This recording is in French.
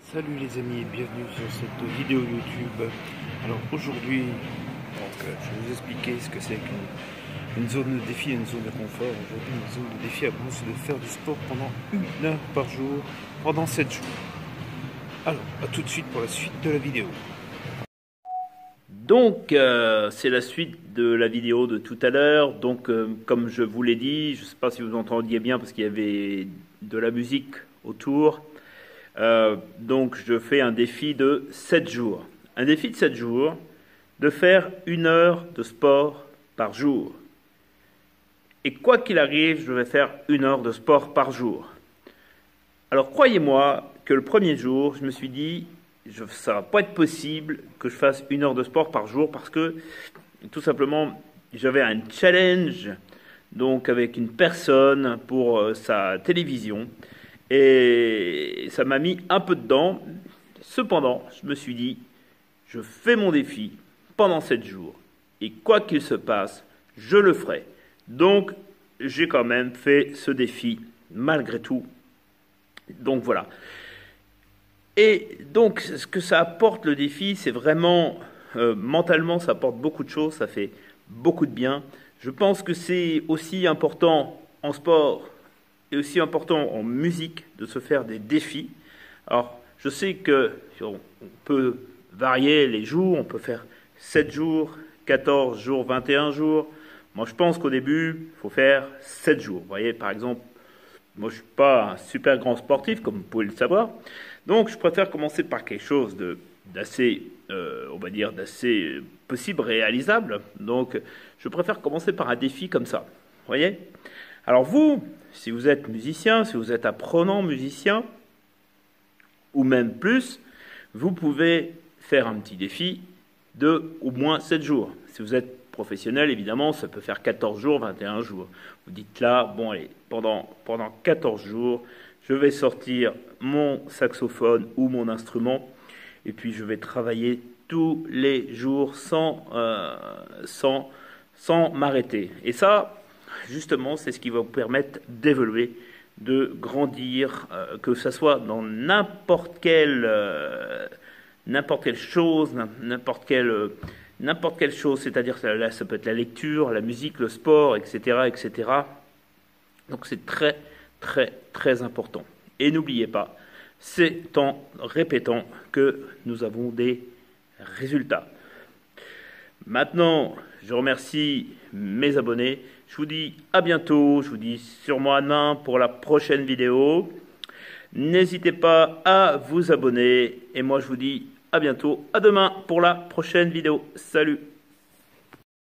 Salut les amis et bienvenue sur cette vidéo YouTube. Alors aujourd'hui, je vais vous expliquer ce que c'est qu'une zone de défi et une zone de confort. Aujourd'hui, une zone de défi annonce de faire du sport pendant 1 heure par jour, pendant 7 jours. Alors, à tout de suite pour la suite de la vidéo. Donc, c'est la suite de la vidéo de tout à l'heure. Donc, comme je vous l'ai dit, je ne sais pas si vous entendiez bien parce qu'il y avait de la musique autour. Donc, je fais un défi de 7 jours. Un défi de 7 jours de faire 1 heure de sport par jour. Et quoi qu'il arrive, je vais faire 1 heure de sport par jour. Alors, croyez-moi que le premier jour, je me suis dit, ça va pas être possible que je fasse 1 heure de sport par jour parce que, tout simplement, j'avais un challenge donc avec une personne pour sa télévision et ça m'a mis un peu dedans. Cependant, je me suis dit, je fais mon défi pendant 7 jours et quoi qu'il se passe, je le ferai. Donc, j'ai quand même fait ce défi malgré tout. Donc voilà. Et donc, ce que ça apporte le défi, c'est vraiment, mentalement, ça apporte beaucoup de choses, ça fait beaucoup de bien. Je pense que c'est aussi important en sport et aussi important en musique de se faire des défis. Alors, je sais que on peut varier les jours, on peut faire 7 jours, 14 jours, 21 jours. Moi, je pense qu'au début, il faut faire 7 jours. Vous voyez, par exemple, moi, je ne suis pas un super grand sportif, comme vous pouvez le savoir. Donc, je préfère commencer par quelque chose d'assez, on va dire, d'assez possible, réalisable. Donc, je préfère commencer par un défi comme ça. Vous voyez? Alors vous, si vous êtes musicien, si vous êtes apprenant musicien, ou même plus, vous pouvez faire un petit défi de au moins 7 jours. Si vous êtes professionnel, évidemment, ça peut faire 14 jours, 21 jours. Vous dites là, bon allez, pendant 14 jours, je vais sortir mon saxophone ou mon instrument et puis je vais travailler tous les jours sans m'arrêter. Et ça, justement, c'est ce qui va vous permettre d'évoluer, de grandir, que ce soit dans n'importe quelle chose, n'importe quelle chose, c'est-à-dire là, ça peut être la lecture, la musique, le sport, etc., etc. Donc c'est très, très, très important. Et n'oubliez pas, c'est en répétant que nous avons des résultats. Maintenant, je remercie mes abonnés. Je vous dis à bientôt. Je vous dis sûrement à demain pour la prochaine vidéo. N'hésitez pas à vous abonner. Et moi, je vous dis à bientôt. À demain pour la prochaine vidéo. Salut!